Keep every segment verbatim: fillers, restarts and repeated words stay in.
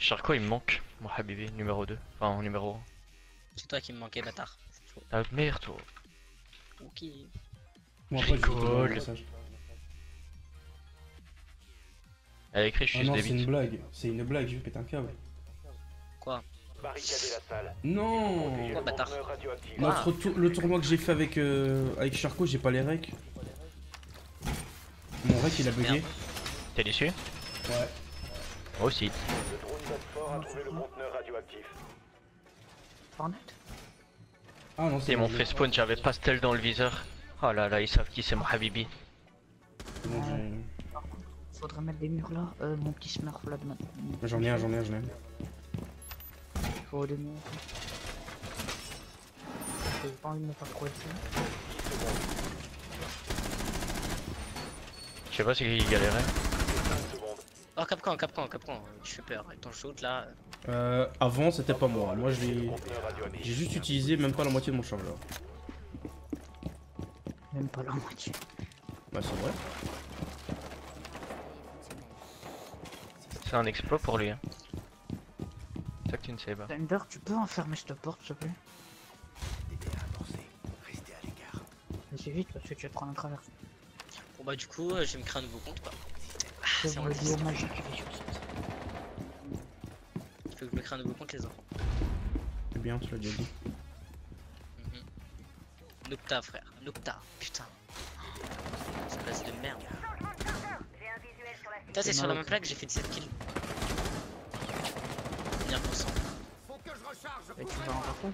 Charco il me manque, mon Habibi, numéro deux. Enfin, numéro un. C'est toi qui me manquais, bâtard. Ah merde, toi. Ok. Moi après je vais te envoyer un Rigole. message. Elle a écrit je Ah suis non des c'est une bites. blague, c'est une blague, je vais péter un câble. Quoi? Barricader la salle. Non. Quoi, bâtard? Radioactif. Notre tour- le tournoi que j'ai fait avec, euh, avec Charco, j'ai pas les recs. Mon rec il a bugué. Merde. T'es déçu? Ouais. Moi aussi. Le drone d'Oxford a trouvé le conteneur radioactif. Fortnite. Ah non c'est Et mon bon, fait spawn, j'avais Pastel dans le viseur. Oh là là, ils savent qui c'est mon Habibi. c'est bon, j'ai- Faudrait mettre des murs là. Euh, mon petit smurf là de maintenant. J'en ai un, j'en ai un, j'en ai un. Faut des murs. J'ai pas envie de me faire trop ici. Je sais pas c'est qui galérait. cinq secondes. Oh, Capcan, Capcan, Capcan. Je fais peur. Avec ton shoot là. Euh, avant c'était pas moi, moi je Le l'ai... conteneur radioactif. J'ai juste utilisé même pas la moitié de mon chargeur. Même pas la moitié. Bah c'est vrai. C'est un exploit pour lui. Hein. C'est ça que tu ne sais pas. Thunder, tu peux enfermer cette porte s'il te plaît? Vas-y vite parce que tu vas te prendre un travers. Bon, bah, du coup, euh, je vais me créer un nouveau compte quoi. Ah, C'est c'est le vrai. duo magique qui est sur cette. Il faut que je me crée un nouveau compte, les enfants. C'est bien, tu l'as déjà dit. Mhm. Nocta, frère. Nocta. Putain. C'est place de merde. Putain, c'est sur la même plaque, j'ai fait dix-sept kills. Combien pour cent? Et tu vas en refaire?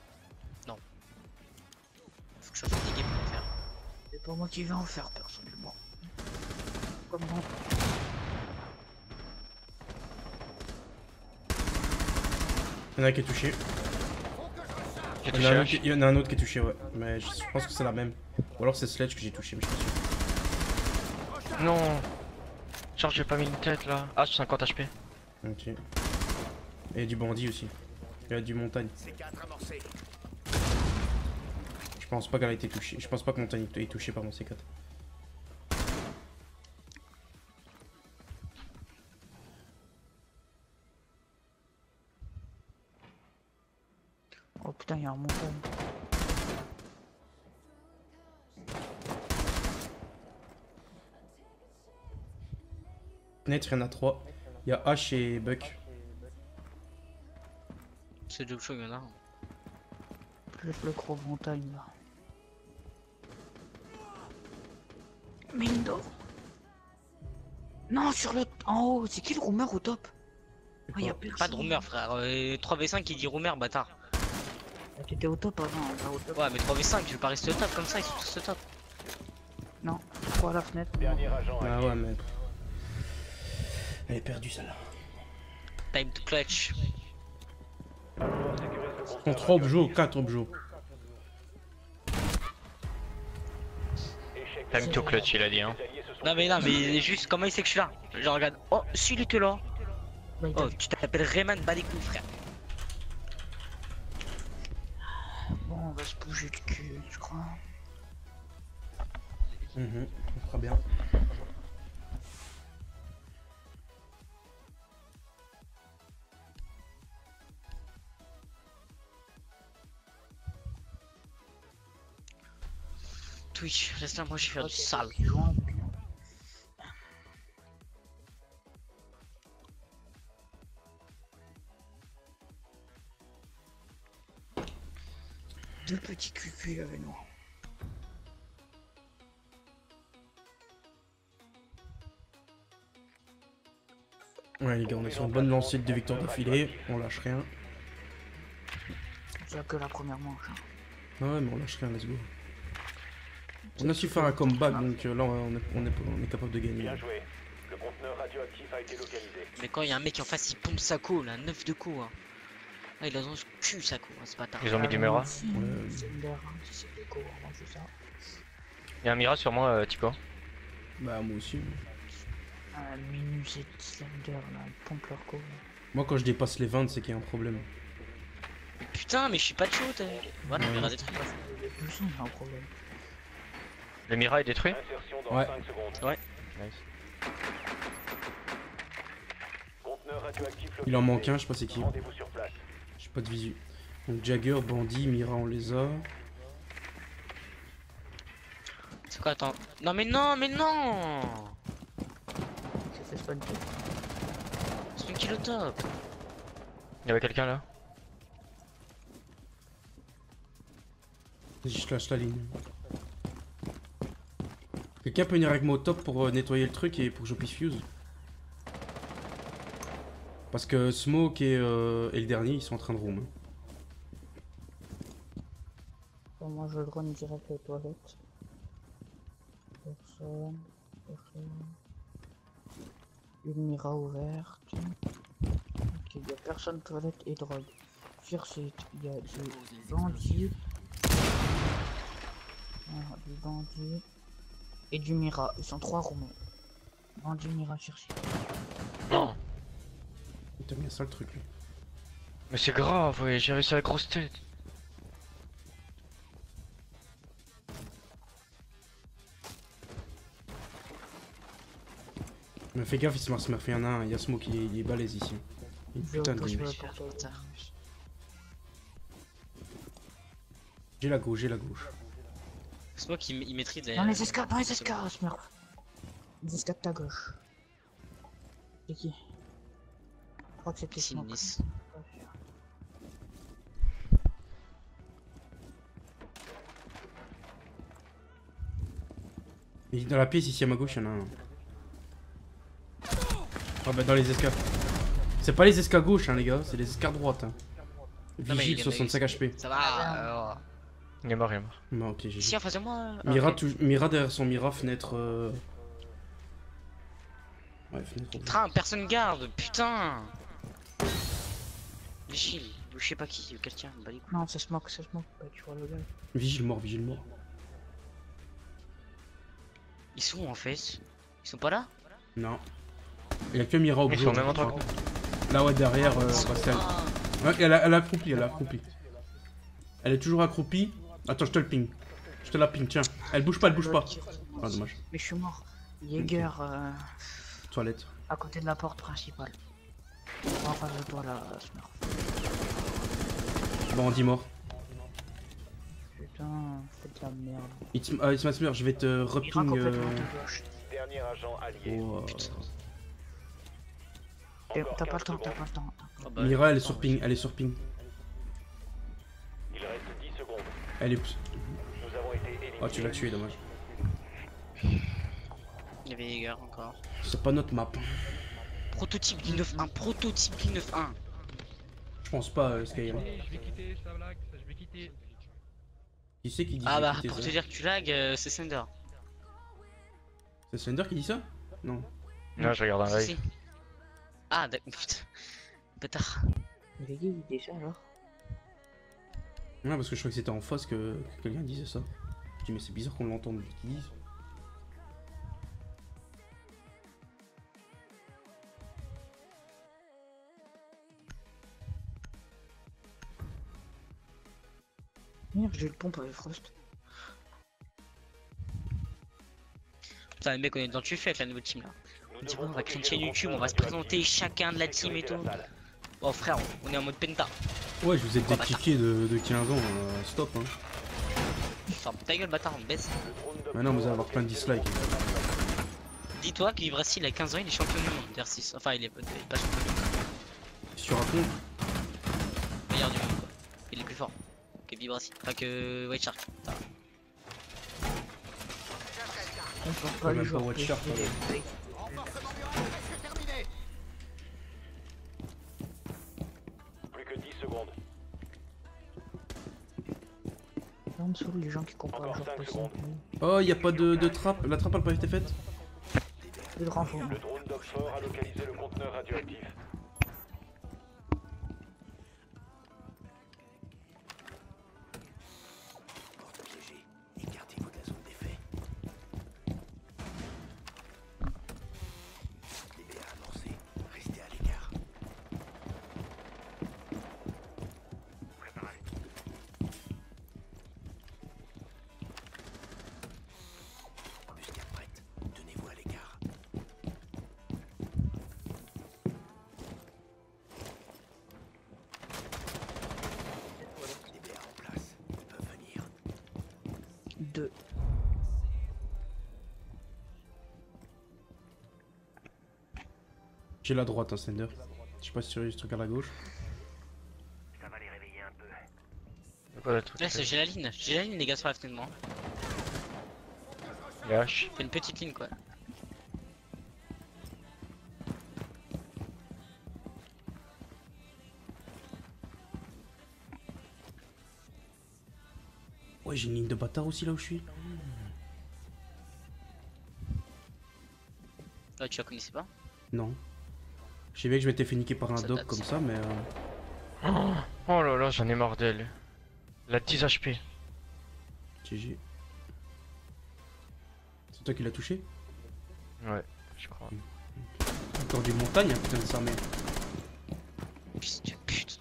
Faut que je fasse des games pour le faire. C'est pas moi qui vais en faire personnellement. Comme non. Il y en a un qui est touché. J'ai Il y en a un autre touché qui- il y en a un autre qui est touché, ouais. Mais je je pense que c'est la même. Ou alors c'est Sledge que j'ai touché, mais je suis pas sûr. H. Non. Genre j'ai pas mis une tête là. Ah, j'ai cinquante H P. Ok. Et il y a du bandit aussi. Il y a du montagne. Je pense pas qu'elle a été touchée. Je pense pas que montagne est touchée par mon C quatre. Oh putain, il y a un montagne. Fenêtre, il y en a trois. Il y a H et Buck. C'est deux choses, il y en a un. Plus le gros montagne là. Mindo. Non, sur le... En haut, c'est qui le rumeur au top? Ah, y a personne. Pas de rumeur, frère. Euh, trois v cinq qui dit rumeur, bâtard. Ah, t'étais au top avant, pas au top. Ouais, mais trois v cinq, je vais pas rester au top comme ça, ils sont tous au top. Non, trois à la fenêtre. Dernier agent Ah actif. ouais, mais. Elle est perdue celle-là. Time to clutch. On sécurise le Contre conteneur trois objets ou radioactif. quatre objets. Échec. Time to clutch, il a dit hein. Les alliés se sont Non, mais non, mais juste comment il sait que je suis là? Je regarde. Oh, si il était là. Bah, il Oh, t'a- tu t'appelles Rayman Balikou, frère. Bon, on va se bouger le cul, je crois. Mhm, on fera bien. Twitch, reste là, moi je vais faire du sale. Deux petits cucus avec nous. Ouais les gars, on est sur une bonne lancée de deux victoires d'affilée. On lâche rien. C'est que la première manche. hein. Ah ouais, mais on lâche rien, let's go. On a su faire un comeback, donc euh, là on est, on, est, on est capable de gagner. Bien joué. Le conteneur radioactif a été localisé. Mais quand il y a un mec en face, il pompe Sako, là, neuf de coups. Hein. Ah, il a dans ce cul, Sako, hein, ce bâtard. Ils ont mis du Mura. Ouais. Thunder, hein, si c'est des cours, moi je sais ça. Il y a un Mira sur moi, euh, Tico. Bah moi aussi. Ah, Minus et Slender là, ils pompent leur cours. Moi quand je dépasse les vingt, c'est qu'il y a un problème. Putain, mais je suis pas de chaud, t'as vu. Voilà, Ouais. il y aura des trucs. Les bloussons, il y a un problème. Le Mira est détruit. Insertion dans Ouais. cinq secondes. Nice. Conteneur conteneur radioactif Il en localisé. manque un, je sais pas c'est qui. Rendez-vous sur place. J'ai pas de visu. Donc Jagger, Bandit, Mira, on les a. C'est quoi, attends. Non, mais non, mais non. Ça fait spawn kill. C'est une kilo top. Il y avait quelqu'un là? Vas-y, je lâche la ligne. Quelqu'un peut venir avec moi au top pour euh, nettoyer le truc et pour que je puisse fuse. Parce que Smoke et, euh, et le dernier ils sont en train de roam. Bon, moi je drone direct aux toilettes. Personne. Personne. Une mira ouverte. Ok, il y a personne, toilette et drogue. Sur site, il y a des bandits. Voilà, des bandits. Et du mira. Ils sont trois roumains. Bandit, mira sur site. Non. T'as bien ça le truc là. Mais c'est grave, ouais, j'ai réussi à la grosse tête. Mais fais gaffe, il se marche, il y en a un, il y a Smoke, il est, il est balèze ici. Une Je putain de pousse ligne. le portail. J'ai la gauche, j'ai la gauche. C'est moi qui il maîtrise les. Dans les escales, dans les escales, Smurf. Les escales de ta gauche. C'est qui? Je crois que c'était C'est Smoke. une Nice. Et dans la pièce ici à ma gauche, il y en a un. Ah bah dans les escales. C'est pas les escales gauche hein les gars, c'est les escales droites. Hein. Non, mais Vigile il y en a soixante-cinq H P. Ça va. euh, Il est mort, il est mort. Bah ok, j'ai Ici en face de moi. euh, Mira, ok. tou- Mira derrière son Mira, fenêtre. Euh... Ouais, fenêtre. ouverte. Train, personne garde, putain. Vigile, je sais pas qui, quelqu'un, bah les couilles. Non, c'est Smoke, c'est Smoke. Bah, tu vois le gars. Vigile mort, vigile mort. Ils sont où en fait? Ils sont pas là? Non. Il y a que Mira au Ils bout. sont au même endroit que nous. Là ouais, derrière, euh, Ils sont Pascal. pas- Ouais, elle, a, elle a accroupi, elle a accroupi. Elle est toujours accroupie. Attends, je te le ping. Je te la ping, tiens. Elle bouge pas, elle bouge pas. Ah, dommage. Mais je suis mort. Jäger, euh, Toilette. à côté de la porte principale. En face de toi là, Smurf. Bon, on dit mort. Putain, c'est de la merde. It's, uh, it's my smear, je vais te Mira reping. complètement Euh... à ta gauche. Dernier agent allié. oh, euh, Putain. T'es- Encore T'as pas le quinze temps, t'as secondes. pas le temps. Ah bah, Mira, elle est attends, sur ping, elle est sur ping. Il reste dix secondes. Elle est. Nous avons été éliminés. Oh, tu l'as tué, dommage. Il y avait Jäger encore. C'est pas notre map. Prototype du neuf un, prototype du neuf un. Je pense pas, euh, Skyrim. Je vais quitter, ça blague, je vais quitter. Qui c'est qui dit Ah j'ai bah, quitté pour ça te dire que tu lag, euh, c'est Slender. C'est Slender qui dit ça? Non. Non, je regarde un Si, live. si. Ah, d'accord, putain. Bâtard. Il est dit déjà alors. Ouais, parce que je crois que c'était en face que, que quelqu'un disait ça. Je dis, mais c'est bizarre qu'on l'entende qu'ils disent. Merde, j'ai le pompe avec Frost. Putain, les mecs, on est dans le tuffet avec la nouvelle team là. Nous On dit, devons bon, on va créer une protéger chaîne le YouTube, on conteneur va se présenter radioactif. chacun de la team et tout. Sécuriser la salle. Bon, frère, on est en mode penta. Ouais, je vous ai Oh, dékické de, de quinze ans, euh, stop hein. Ferme ta gueule, bâtard, on baisse. Le drone de Maintenant, vous allez Fort avoir plein de dislikes. Dis-toi que Vibrassi, il a quinze ans, il est champion du monde d'R six. Enfin, il est, il est pas champion du monde, Si tu racontes, meilleur du monde quoi. Il est plus fort que Vibrassi. Enfin, que White Shark. Ça va. On peut Ouais, pas même le pas jouer. Watch Shark, ouais. Plus que dix secondes. En dessous, les gens qui comprennent Encore genre cinq possible. secondes. oh, y a pas de, de trappe. La trappe, elle a pas été faite. Plus de renfort. Le drone d'Oxford a localisé le conteneur radioactif. deux. J'ai la droite, hein, Slender. Je sais pas si tu regardes à gauche. C'est quoi le truc? Là, c'est- j'ai la ligne. J'ai la ligne, les gars, sur la fenêtre, moi. Lâche. Fais une petite ligne, quoi. Ouais, j'ai une ligne de bâtard aussi là où je suis. Ouais, tu la connaissais pas? Non. Je savais que je m'étais fait niquer par un Ça dog date, comme ça. ça, mais. Euh... Oh, oh là là, j'en ai marre d'elle. La dix H P. G G. C'est toi qui l'as touché? Ouais, je crois. Encore du montagne, hein, putain de ça, mais. Fils de pute.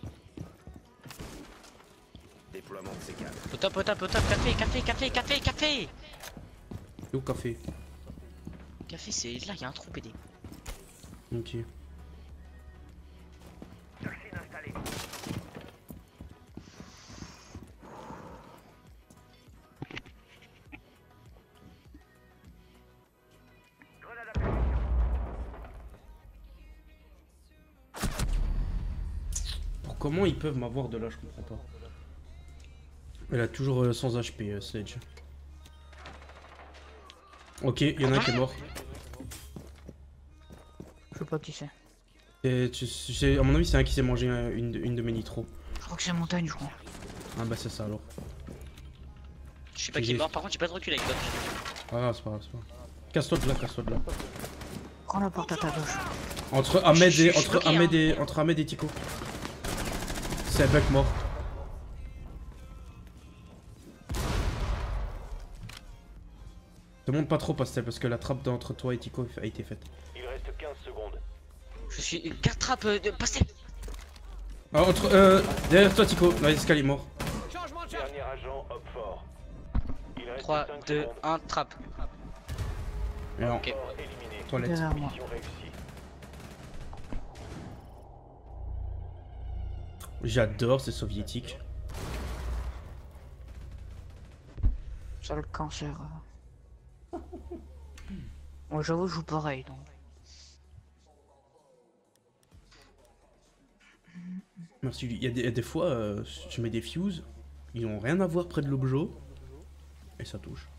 Déploiement de C quatre. Au top, au top, au top. Café, café, café, café, café. Où café? Café, c'est là, il y a un trou pédé. Ok. Pour comment ils peuvent m'avoir de là, je comprends pas. Elle a toujours euh, cent H P, euh, Sledge. Ok, il y en a un qui est mort. Je sais pas qui c'est. Et tu- c'est- à mon avis, c'est un qui s'est mangé euh, une, de- une de mes nitros. Je crois que c'est montagne, je crois. Ah bah c'est ça alors. Je sais pas qui G est G. mort, par contre, j'ai pas de recul avec toi. Ah c'est pas grave, c'est pas grave. Casse-toi de là, casse-toi de là. Prends la porte à ta gauche. Entre Ahmed Je- je- et je suis entre bloqué, Ahmed hein. et entre Ahmed et Tico. C'est un buck mort. Te montre pas trop Pastel parce que la trappe d'entre toi et Tico a été faite. Il reste quinze secondes. Je suis. Garde trappe euh, de pastel. Ah, entre euh, derrière toi Tico, dans l'escalier mort. Dernier agent, hop fort. Il reste trois, cinq deux, secondes. un, trappe. Et non, Ok. Fort éliminé. toilette. Derrière moi. Mission réussie. J'adore ces soviétiques. Ça le cancer. euh. Moi j'avoue je joue pareil donc. Merci. Il y a des, il y a des fois, euh, je mets des fuses, ils ont rien à voir près de l'objet et ça touche.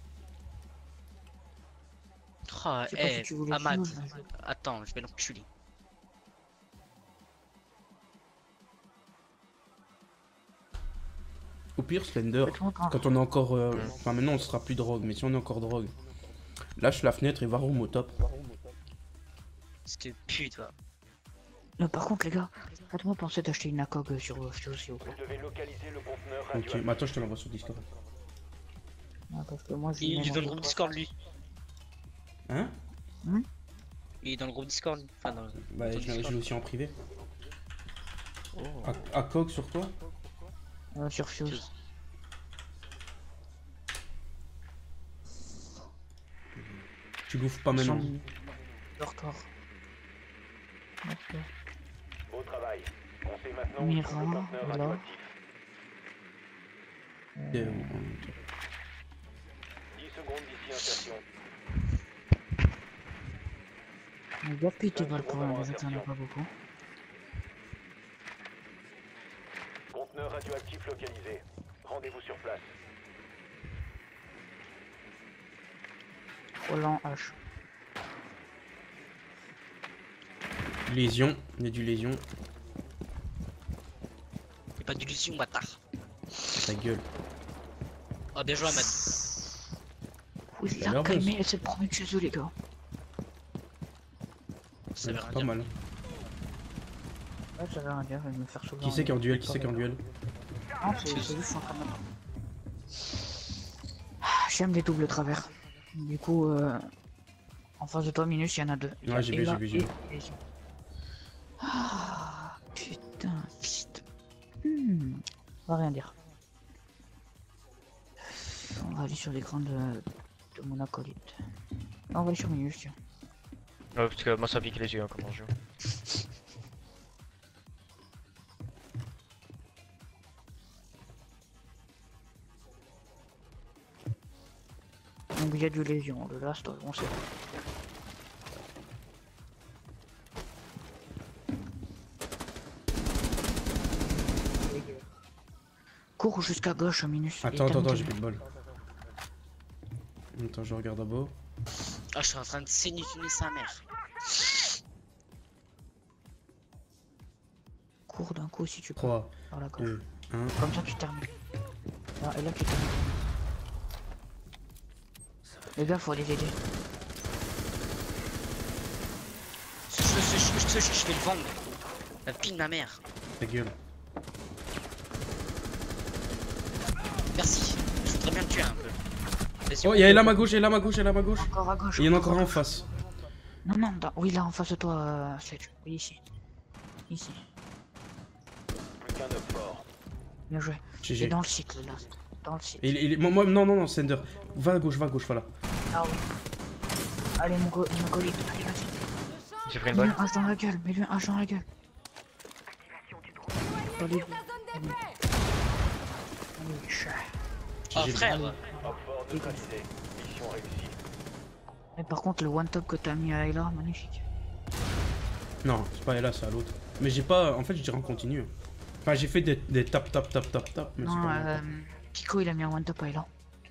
Oh, Je sais pas eh, si tu voulais Ahmad. fuse, là, je- Attends, je vais l'enculer. Au pire, Slender, Faites-moi pas. quand on est encore, euh, enfin maintenant on sera plus drogue, mais si on est encore drogue, lâche la fenêtre et va room au top. Cette pute, va. Non, par contre les gars, faites-moi penser d'acheter une A C O G sur euh, Fuse s'il vous plaît. Vous devez localiser le conteneur Ok, radioactif. mais attends, je te l'envoie sur Discord. Ouais, parce que moi je Il est mets dans le mon- groupe Discord, lui. Hein? Il est dans le groupe Discord. Enfin, dans le... Bah, Ton je l'ai je Discord. l'ai aussi en privé. Oh. À, à Cog sur toi? euh, sur Fuse. Fuse. Tu bouffes pas Ils maintenant. sont dortoir. Ok. Beau travail. On sait maintenant où Mira, se trouve le conteneur voilà. radioactif. Et, euh, dix secondes d'ici insertion. On va péter balle pour un déjà qu'il y en a pas beaucoup. Conteneur radioactif localisé. Rendez-vous sur place. Roland H. Lésion, il y a du lésion. Y'a pas d'illusion, bâtard. Ta gueule. Oh, bien joué, Ahmad. Oui, Ça a il a l'air bon, calmé, c'est le premier de chez eux les gars. Ça veut rien Pas dire. mal. Ouais, ça veut rien dire, il va me faire sauver. Qui c'est qui est en duel? Qui c'est qui est en duel? Non, c'est c'est juste je suis en train de mettre. Ah, j'aime les doubles travers. Du coup, euh, en face de toi, Minus, il y en a deux. Il y a Ouais, j'ai vu, Ella j'ai vu, j'ai et vu. Lésion. Ah, putain, fils de... Hmm, on va rien dire. On va aller sur l'écran de, de mon acolyte. Non, on va aller sur Minus, tiens. Ouais, parce que moi ça pique les yeux hein, comment je joue. il y a du lésion. Le last, on sait. Cours jusqu'à gauche, Minus. Attends, attends, attends, j'ai plus de bol. Attends, je regarde d'abord. Ah, je suis en train de saigner sa mère. Cours d'un coup si tu peux. trois, Par la gauche. deux, un. Comme ça tu termines. Ah, et là tu termines. Les gars, faut les aider. Ce, ce, ce, ce, ce, je vais le vendre. La pine de ma mère. Ta gueule. Merci. Je voudrais bien le tuer un peu. Vas-y, Oh, il y a là à ma gauche, il y a là à ma gauche, il y a là à ma gauche. Encore à gauche. Et il y en a encore encore à un en gauche. face. Non, non, dans- oui, là en face de toi, euh, Sledge. Oui, ici. Ici. Plus qu'un up fort. Bien joué. G Et G. dans le cycle, là. Dans le cycle. Et il, il, moi, moi- non, non, non, Sender. Va à gauche, va à gauche, voilà. Ah oui. Allez, mon, go mon acolyte. Allez, vas-y. J'ai pris une Mets-lui balle. un hache dans la gueule. Mets-lui un hache dans la gueule. Allez, allez. Allez, chat. Oh J'ai- frère. Up fort neutralisé. Mission réussie. Mais par contre, le one top que t'as mis à Ayla, magnifique. Non, c'est pas là, c'est à l'autre. Mais j'ai pas. En fait, je dirais en continu. Enfin, j'ai fait des, des tap tap tap tap tap. Mais c'est Non, pas euh, Tico, il a mis un one top à Ayla.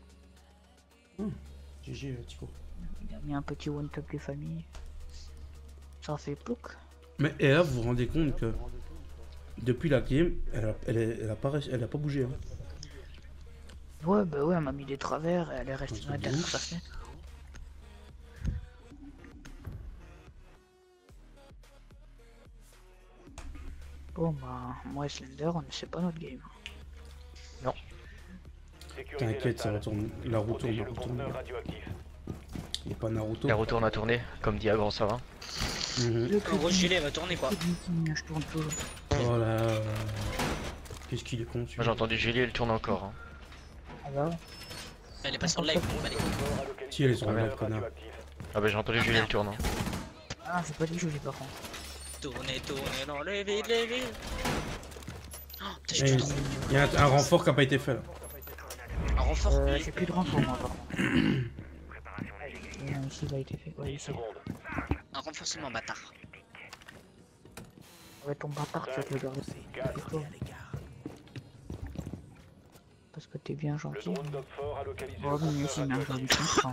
G G, euh, Tico. Il a mis un petit one top des familles. Ça fait plouc. Mais et là, vous vous rendez compte que depuis la game, elle a, elle est- elle a, pas, rest- elle a pas bougé. Hein. Ouais, bah ouais, elle m'a mis des travers et elle est restée Un truc de derrière ouf. sa fenêtre. Bon bah, moi et Slender, on ne sait pas notre game. Sécurisez la T'inquiète, ça salle. retourne. La roue tourne, Protégez la le roue tourne. conteneur radioactif. Il pas Naruto. La retourne à tourner, comme dit Agran, ça va. Mhm. Le En gros, gilet va tourner quoi. je tourne toujours. Oh là là. Qu'est-ce qu'il est con, Moi j'ai celui-là. entendu Julie, elle tourne encore. Hein. Ah bah ouais. Elle est pas sur le live. Bah, les couilles. Fort à localiser Si, elle est le sur le conteneur live, connard. radioactif. Ah bah j'ai entendu Julie, elle tourne. Hein. Ah, j'ai pas dit que je l'ai par contre. Tournez, tournez dans les vides, les vides. Oh, putain, j'ai Eh, plus trop. Il y a un, un renfort qui a pas été fait là. Un renfort. Euh, mais- j'ai plus de renfort moi par contre. Euh, ici il a été fait. Ouais, dix ici. secondes. Un renforcement, bâtard. Ouais, ton bâtard, tu vas te le garder. quatre. Toi. Parce que t'es bien Le gentil. drone d'Op fort a localisé Oh, le mais conteneur c'est bien radioactif. gentil, je comprends.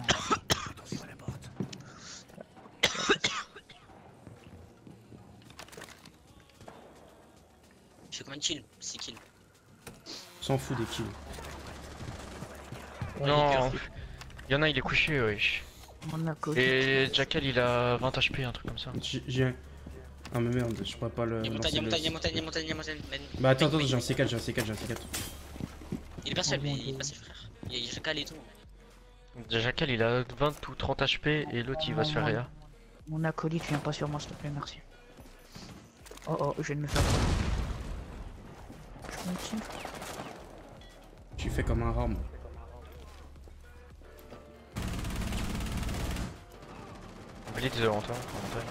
Je fais combien de kills? six kills. S'en fout des kills. Non, il y en a, il est couché, wesh. On a côté. Et Jackal il a vingt H P, un truc comme ça. J'ai. j'ai un- Ah mais merde, je pourrais pas le. Y'a montagne, lancer y'a le- montagne, y'a montagne, y'a montagne, y'a montagne. Ben, Bah attends, attends, ben, j'ai un C quatre, j'ai un C quatre, j'ai un C quatre. Il est pas seul, mais il est pas seul, frère. Il y a Jackal et tout. Jackal il a vingt ou trente H P et l'autre il va se faire rien. Mon acolyte vient pas sur moi, s'il te plaît, merci. Oh oh, je viens de me faire. Je me tire. Tu fais comme un rat, moi. Blitz de montagne. montagne.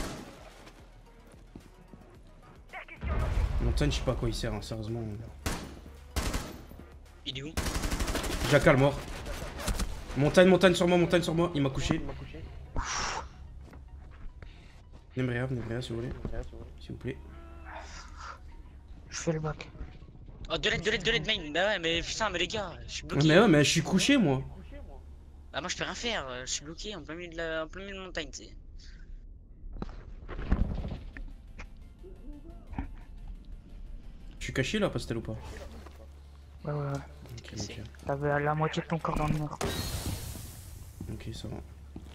Montagne, je sais pas à quoi il sert, hein, sérieusement. Il est où? Jackal mort. Montagne, montagne sur moi, montagne sur moi, il m'a couché. Nebria, Nebria, si vous voulez. S'il vous plaît. Je fais le bac. Oh, de l'aide, de l'aide, de l'aide, main. Bah ouais, mais putain, mais les gars, je suis Ah, bloqué. mais ouais, mais je suis couché, moi. Bah, moi, je peux rien faire. Je suis bloqué en plein milieu de la, en plein milieu de la montagne, tu sais. Je suis caché là, Pastel ou pas? Ouais, ouais, ouais. Ok, ok. T'avais la moitié de ton corps dans le mur. Ok, ça va.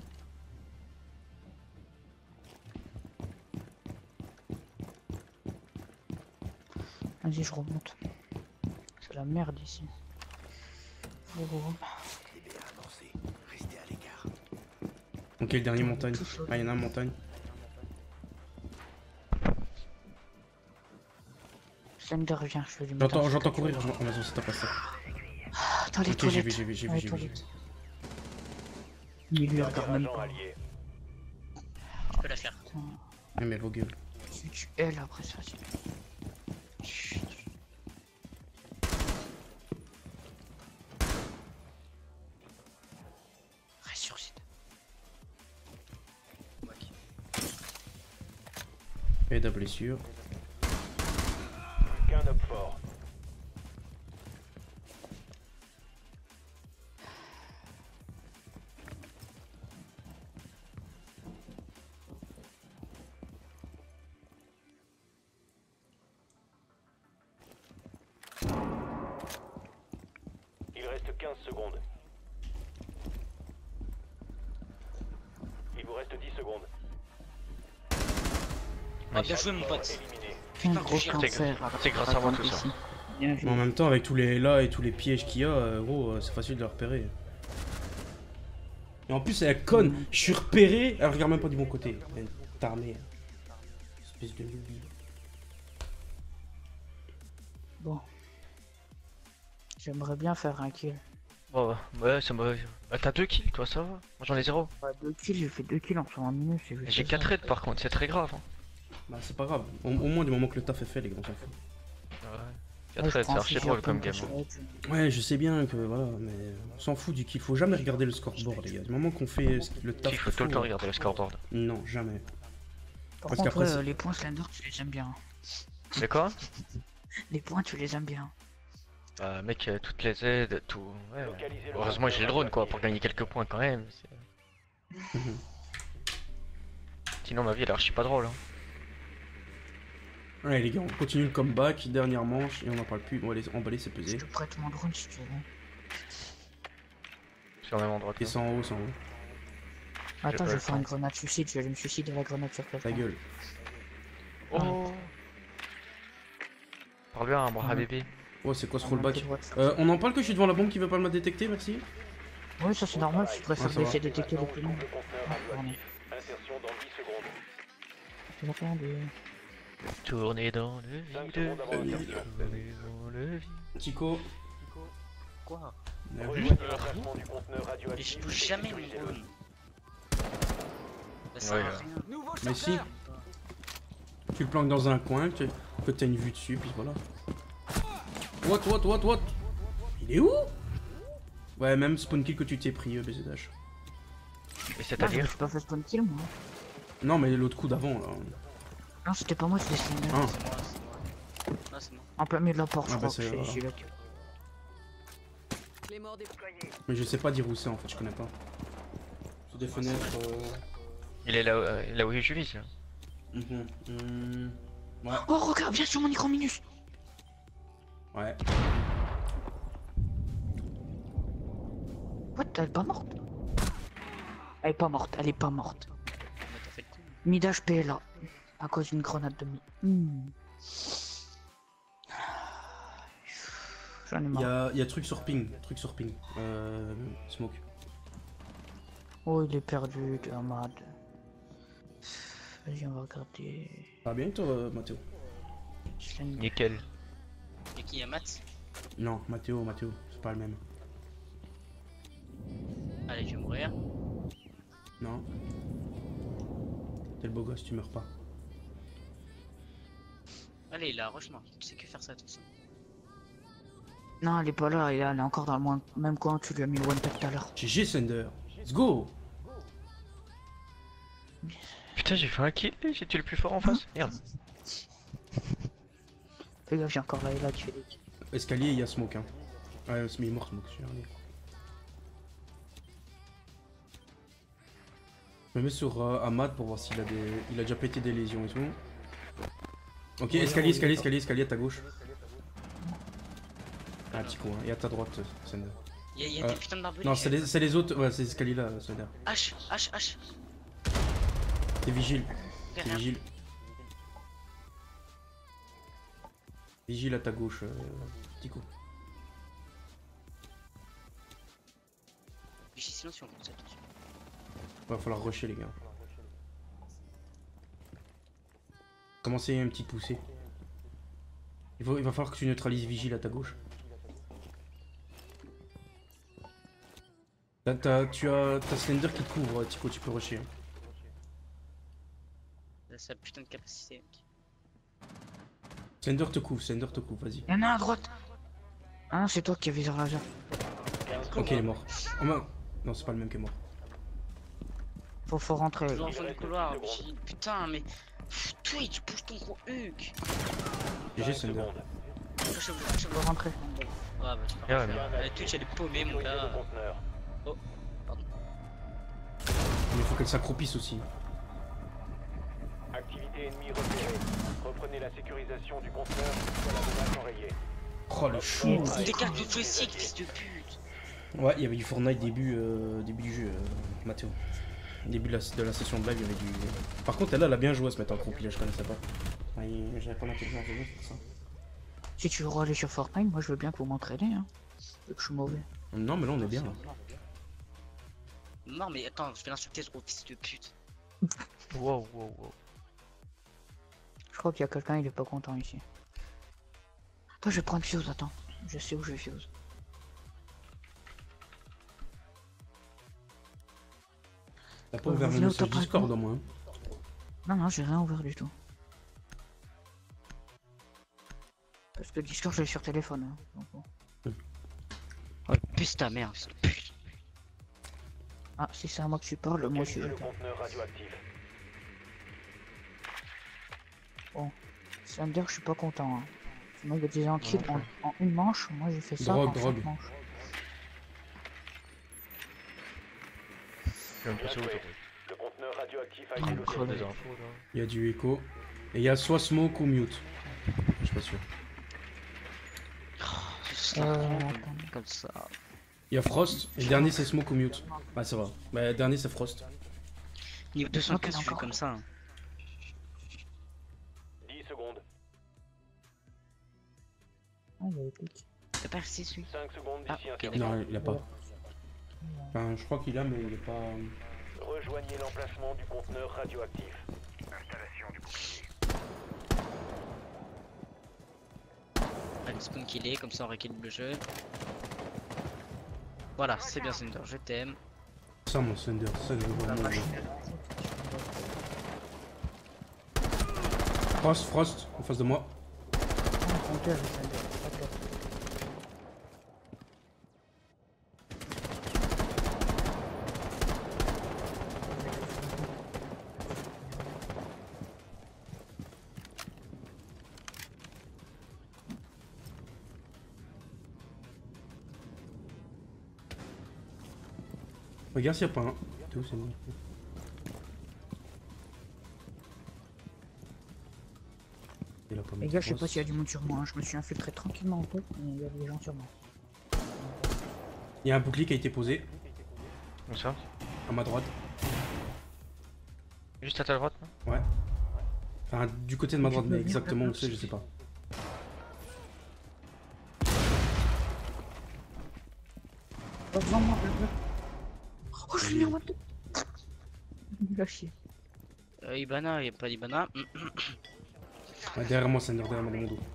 Vas-y, je remonte. C'est la merde ici. Oh, oh, oh. Ok, le dernier montagne. Ah, il y en a un montagne. Slender, viens, je vais lui mettre J'entends, un j'entends truc. courir. j'en- Oh, vas-y, c'est ta Pastel. Ah, dans les Ok, j'ai toilettes. vu, j'ai vu, j'ai Dans vu, les j'ai vu. toilettes. Il lui regarde même Agent pas. allié. Je peux la faire. Putain, Mais, mais vos gueules. si tu elle après ça. c'est- Chut. Et de blessure. Qu'un Op four. Il reste quinze secondes. Il vous reste dix secondes. Ah, bien joué, mon pote. Éliminé. Un Putain, gros tu gères. cancer. alors, c'est grâce à moi tout ça. ici. Bien Mais joué. en même temps, avec tous les là et tous les pièges qu'il y a, euh, gros, euh, c'est facile de le repérer. Et en plus, elle est conne. Je suis repéré, elle regarde même pas du bon côté. Elle est tarmée. Espèce de lubie. Bon. J'aimerais bien faire un kill. Bon, ouais, ça me. Bah, t'as deux kills, toi, ça va. Moi, j'en ai zéro. Bah, deux kills, j'ai fait deux kills en cent minutes. J'ai vu J'ai ça. quatre raids par contre, c'est très grave. Hein. Bah, c'est pas grave. Au, au moins, du moment que le taf est fait, les gars, on s'en fout. Ouais. Ouais, quatre je raids, c'est prends un archi fusil drôle à comme pompe game. que hein. je- Ouais, je sais bien que voilà, mais on s'en fout du kill. Faut jamais regarder le scoreboard, les gars. Du moment qu'on fait ce- le taf. Il faut qu'il tout le temps faut, regarder le scoreboard. Non, jamais. Par Parce contre, qu'après, ouais, c'est- euh, les points Slender, tu les aimes bien. C'est quoi? Les points, tu les aimes bien. Bah, mec, euh, toutes les aides, tout. Ouais, ouais. Localisez le Heureusement, j'ai le drone quoi, radioactif. pour gagner quelques points quand même. c'est- Mhm. Sinon, ma vie elle est archi pas drôle. Hein. Ouais, les gars, on continue le comeback. Dernière manche et on n'en parle plus. On va les emballer, c'est Je pesé. te prête mon drone si tu veux. Sur le même endroit que Et toi. c'est en haut, c'est en haut. Attends, pas je le vais faire une temps. grenade suicide. Je vais aller me suicider la grenade sur Ta quelqu'un. gueule. Oh! Parle bien, moi, Ah, bébé. Oh, c'est quoi ce On a rollback plus le droit de faire euh, On en parle que je suis devant la bombe qui veut pas me détecter, merci. ça. Oui, ça c'est normal. Je préfère Ouais, ça va. laisser détecter les plus longs. Le conteneur radioactif. Insertion dans dix secondes. Attendez. Tourner dans le cinq vide. secondes avant Tourner l'insertion. dans le vide. Tico. Quoi? Bien vu. Rejoignez l'emplacement du conteneur Mais radioactif. je touche jamais mon Sécurisez-le. drone. Ça sert Ouais, à euh. rien. Mais si. Tu le planques dans un coin, que que t'as une vue dessus, puis voilà. What, what, what, what? Il est où? Ouais, même spawn kill que tu t'es pris, euh, B Z H. Mais Non, je me c'est-à-dire? suis pas fait spawn kill moi. Non, mais l'autre coup d'avant, là. Non, c'était pas moi, c'était Slender. Ah. C'est moi, c'est moi. Non, c'est moi. En plein milieu de la porte, Ah, je bah, crois que c'est- j'ai voilà. j'ai eu la kill. Mais je sais pas dire où c'est, en fait, je connais pas. C'est des fenêtres. Euh... Il est là, euh, là où je vis. Là. mhm, hum, Ouais. Oh, regarde, viens sur mon écran minus. Ouais. What, elle est pas morte? Elle est pas morte, elle est pas morte. Mais t'as fait le coup. Mid H P là, à cause d'une grenade de mi. Hmm. J'en ai Il y marre. a, y a truc sur ping. Truc sur ping. Euh. Smoke. Oh, il est perdu, camarade. Vas-y, on va regarder. Ça va bien, toi, euh, Mathéo? Slender. Nickel. Et qui, y'a Matt? Non, Mathéo, Mathéo, c'est pas le même. Allez, je vais mourir. Non. T'es le beau gosse, tu meurs pas. Allez, là, rush-moi. Tu sais que faire ça, de toute façon. Non, elle est pas là, elle est, elle est encore dans le moins- même coin, tu lui as mis le one tap tout à l'heure. G G Sender. Let's go. Putain, j'ai fait un kill, j'ai tué le plus fort en face. Merde. Fais gaffe, j'ai encore là et là qui fait des kills. Escalier, il y a Smoke. Hein. Ouais, il est mort, Smoke. Je me mets sur euh, Ahmad pour voir s'il a des. Il a déjà pété des lésions et tout. Ok, escalier, escalier, escalier, escalier à ta gauche. Ah, petit coup, hein. Et à ta droite, Sender. Y'a y a Euh, des putains d'arbres. Non, c'est les, c'est les autres. Ouais, c'est les escaliers là, Sender. H, H, H. T'es vigile. T'es Derrière. vigile. Vigile à ta gauche, euh, petit coup. J'ai silencieux en plus, attention. Va falloir rusher les gars. Commencez un petit poussée. Il, faut, il va falloir que tu neutralises Vigile à ta gauche. T'as- t'as- tu as ta Slender qui te couvre, Tico, tu peux rusher. Hein. Là, c'est la putain de capacité, mec. Slender te couvre, Slender te couvre, vas-y. Y'en a un à droite. Ah non, c'est toi qui as visé laser. Ok, il est mort. Oh, non, non c'est pas le même qui est mort. Faut, faut rentrer. Toujours en fond du couloir, Vigile. Putain, mais. Pff, Twitch, pousse ton gros huc. G G Thunder. Lâche-le, lâche-le. On va rentrer. Ouais, bah, c'est pas Ah ouais, grave. Euh, Twitch, elle est paumée, mon Sécurisez gars. le conteneur. Mais il faut qu'elle s'accroupisse aussi. Activité ennemie repérée. Reprenez la sécurisation du conteneur jusqu'à la menace enrayée. Oh le chou. C'est des cartes de joystick, fils de pute. Ouais, il y avait du Fortnite début, euh, début du jeu, euh, Mathéo. Début de la, de la session de live, il y avait du. Par contre, elle, elle a bien joué à se mettre en croupi, là, je connaissais pas. Ouais, j'avais pas l'intelligence de jeu, c'est pour ça. Si tu veux aller sur Fortnite, moi je veux bien que vous m'entraînez, hein. Vu que je suis mauvais. Non, mais là, on est bien. Là. Non, mais attends, je vais l'insulter, ce gros fils de pute. Wow, wow, wow. Je crois qu'il y a quelqu'un, il est pas content ici. Attends, je vais prendre Fuse, attends. Je sais où je vais Fuse. T'as pas Ouais, ouvert vous mon venez au message top Discord cinquante. au moins. Non, non, j'ai rien ouvert du tout. Parce que Discord, je l'ai sur téléphone. Hein. Donc, bon. Oh, puce ta mère, fils de pute. Ah, si c'est à moi que tu parles, moi je suis. Localisez le conteneur radioactif. Thunder, je suis pas content. Hein. Moi, il y a des gens qui en, en une manche, moi j'ai fait ça Drogue, en cinq drogue. manches. Je vais me passer où, toi. Le conteneur radioactif a Ah, été le localisé. Des infos, là. Il y a du écho. Et il y a soit smoke ou mute. Je suis pas sûr. Juste Euh, la attends. comme- comme ça. Il y a Frost. Et le dernier, c'est smoke ou mute. Bah, ça va. Bah, le dernier, c'est Frost. Niveau deux cent Ok, quinze, je fais d'accord. comme ça. hein. dix secondes. Ah, il y a les pics. T'as pas R C celui? cinq secondes Ah, d'ici ok, intervention. Non, il a pas. Enfin, je crois qu'il a, mais il est pas. Rejoignez l'emplacement du conteneur radioactif. Allez, spawn killé, comme ça on rééquilibre le jeu. Voilà, c'est bien Thunder, je t'aime. Ça, mon Thunder. Ça, que je veux La vraiment. machine. Frost, Frost, en face de moi. Ah, Thunder, le Thunder, pas de gaffe. Regarde s'il n'y a pas un. T'es où, c'est bon. Il a pas mis Les de gars, je sais Frost. pas s'il y a du monde sur moi. Hein. Je me suis infiltré tranquillement en fait, mais il y a des gens sur moi. Il y a un bouclier qui a été posé Où ça? à ma droite. Juste à ta droite, non? Ouais. Enfin, du côté de ma Tu droite, peux mais venir exactement où là-bas, c'est, je sais pas. Pas devant moi, bleu. Oh, je suis mis en mode de. Il a chier. Euh, Ibana, y'a pas d'Ibana. Mm. Ouais, derrière moi, Thunder, derrière moi, dans mon dos.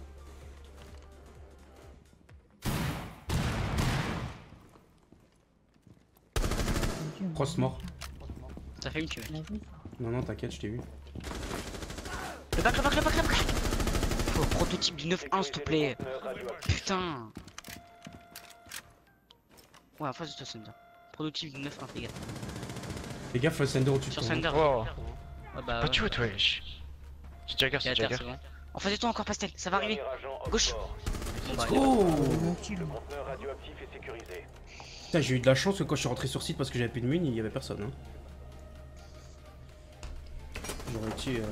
Frost mort. Ça fait me tuer. Non, non, t'inquiète, je t'ai vu. Le bac, le bac, le bac, le bac. Faut prototype du neuf un s'il te plaît. Sécurisez le conteneur radioactif. Putain. Ouais, en face de toi, Thunder. Prototype du neuf un, fais gaffe. Fais gaffe, le Thunder au-dessus de Sur toi. Thunder. Wow. Ouais, bah. Pas de shoot, wesh. C'est Jagger, Il y a c'est terre, Jagger. c'est bon. En face de toi, encore Pastel, ça va arriver. Dernier agent Gauche. offshore. Bon, bah, Oh Le conteneur radioactif est sécurisé. Putain, j'ai eu de la chance que quand je suis rentré sur site parce que j'avais plus de mine, il y avait personne. Hein. J'aurais été. Euh...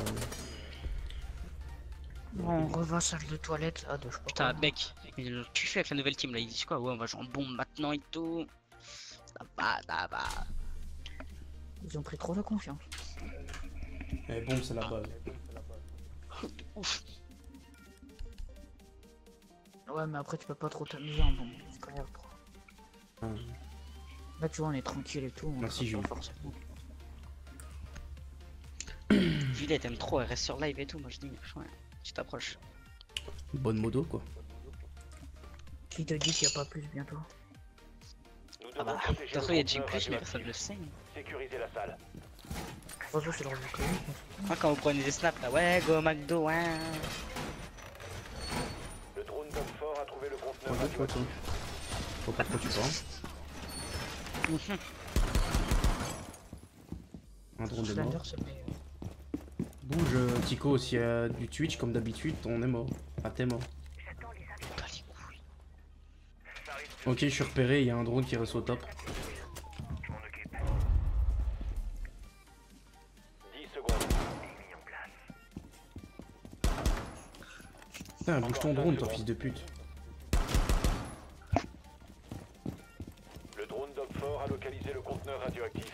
Bon, on reva salle de toilette. Ah, de je sais pas. putain, quoi. mec, tu fais avec la nouvelle team là, ils disent quoi? Ouais, on va jouer en bombe maintenant et tout. Ça va, ça va. Ils ont pris trop de confiance. Eh, bon, c'est la base. Ouf. Ouais, mais après, tu peux pas trop t'amuser en bon. C'est quand même trop. Ah. Là, tu vois, on est tranquille et tout. On Merci, frappe Jules. pas forcément. Juliette aime trop, elle reste sur live et tout. Moi je dis, ouais, tu t'approches. Bonne modo, quoi. Qui te dit qu'il n'y a pas plus bientôt? Nous Ah devons bah, de protéger toute façon, le il y a Jim conteneur Plus, mais personne le sait. radioactif. Sécurisez la salle. De toute façon, c'est leur boucle. Moi, quand vous prenez des snaps là, ouais, go McDo, ouais. Le drone d'Oxford a trouvé le conteneur Regarde, toi, radioactif. toi. Faut pas de quoi tu parles. Un drone de Slender, mort. c'est le meilleur. Bouge, euh, Tico, s'il y a du Twitch comme d'habitude, on est mort. Ah, t'es mort. Pas les couilles. Ok, je suis repéré, il y a un drone qui reste au top. dix secondes. Putain, bouge ton drone, toi, fils de pute. Le drone d'Opfort a localisé le conteneur radioactif.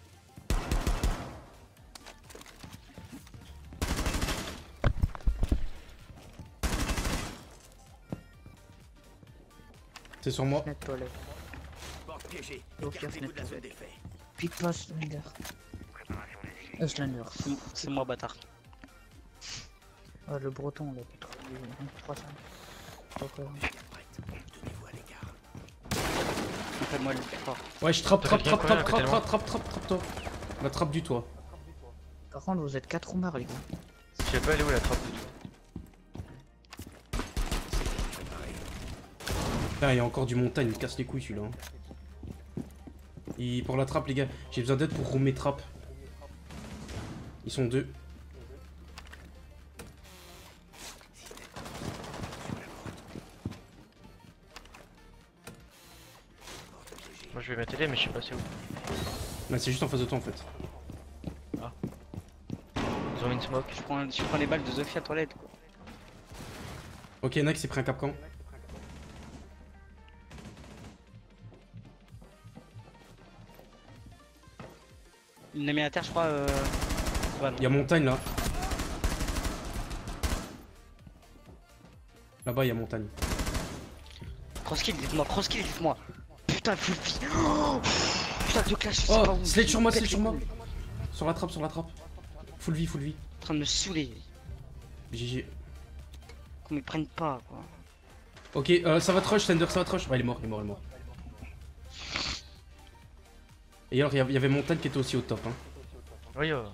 C'est sur moi. Fenêtre toilette. Porte piégée. Au pire, Écartez-vous de la fenêtre zone d'effet. Pique pas Slender. Euh, Slender. C'est- C'est moi, bâtard. Ah, le breton, là, trois cents. Ok. Tenez-vous à l'écart. Fais-moi le plus fort. Ouais, je trappe, Ça trappe, fait bien trappe, combien, trappe, à trappe, côté de trappe, trappe, trappe, trappe, toi. La trappe du toit. Par contre, vous êtes quatre ou marre, les gars. Je sais pas elle est où la trappe. Putain, il y a encore du montagne, il me casse les couilles celui-là. hein. Et pour la trappe, les gars, j'ai besoin d'aide pour rouler mes trappes. Ils sont deux. Moi je vais m'atteler mais je sais pas c'est où. Là, c'est juste en face de toi en fait. Ils ont mis une smoke. Je prends, je prends les balles de Zofia toilette. Ok, Nak s'est pris un capcan. Il l'a mis à terre, je crois. Euh... Ouais, non. Il y a montagne là. Là-bas, il y a montagne. Cross-kill, dites-moi, cross-kill, dites-moi. Putain, full vie. Oh, putain, deux clashs, je sais Oh, pas où. slide sur moi, Pète slide les sur moi. couilles. Sur la trappe, sur la trappe. Full vie, full vie. En train de me saouler. G G. Qu'on me prenne pas, quoi. Ok, euh, ça va te rush, Slender, ça va te rush. Ouais, il est mort, il est mort, il est mort. Et alors, il y avait- il y avait montagne qui était aussi au top. Hein. Oui, oh.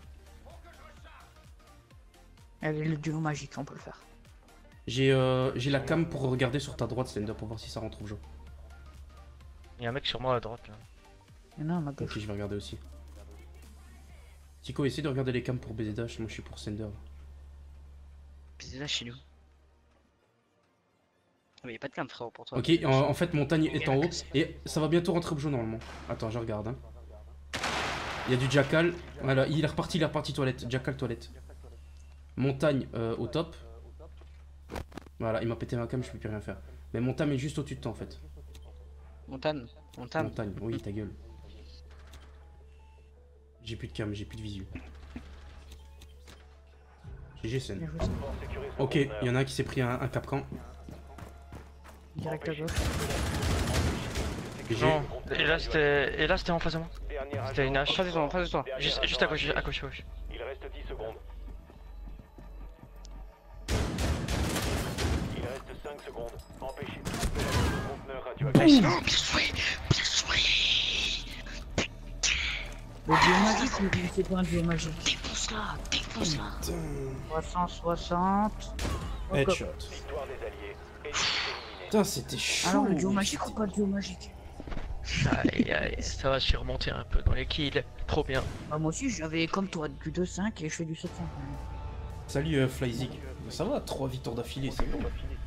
Elle est le duo magique, on peut le faire. J'ai euh, j'ai la cam pour regarder sur ta droite, Slender, pour voir si ça rentre au jeu. Il y a un mec sur moi à droite là. Il y en a un à ma Ok, gauche. je vais regarder aussi. Tico, essaie de regarder les cams pour B Z H, moi je suis pour Slender. Puis c'est là chez nous. Ah, mais y'a pas de cam, frérot, pour toi. Ok, en, en fait, montagne est en haut. Et ça va bientôt rentrer au jeu normalement. Attends, je regarde. Hein. Il y a du Jackal. Voilà, il est reparti, il est reparti toilette. Jackal toilette. Montagne euh, au top. Voilà, il m'a pété ma cam, je peux plus rien faire. Mais montagne est juste au-dessus de toi en fait. Montane, Montane. Montagne, oui, ta gueule. J'ai plus de cam, j'ai plus de visu. G G scène. Bien joué. Opfort sécurise le Ok, conteneur. il y en a un qui s'est pris un, un capcan. Direct à gauche. G G. Non, et là c'était. Et là c'était en face de moi. Dernier C'était une agent. hache. En face de toi, en face de toi. Dernier Juste, agent juste à gauche, actif. à gauche, à gauche. Il reste dix secondes. Il reste cinq secondes. Empêchez tout le conteneur radioactif. Oh, bien joué, bien joué. Le duo magique, ou c'est pas un duo magique? Défonce-la, défonce-la. trois cent soixante. Headshot. Victoire des alliés. Ennemi éliminé. Putain, c'était chaud. Alors, le duo magique ou pas le duo magique? Aïe aïe, ça va, je suis remonté un peu dans les kills. Trop bien. Bah, moi aussi, j'avais comme toi du deux cinq et je fais du sept cents quand même. Salut euh, Flyzig. Ça va, trois victoires d'affilée, c'est bon.